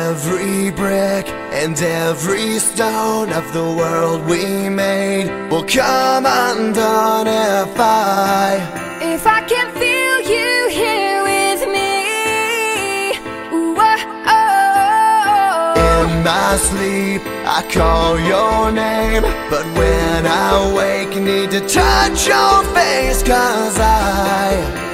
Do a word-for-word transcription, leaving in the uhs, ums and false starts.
every brick and every stone of the world we made will come undone if I If I can feel you here with me. Whoa. In my sleep I call your name, but when I wake need to touch your face, 'cause I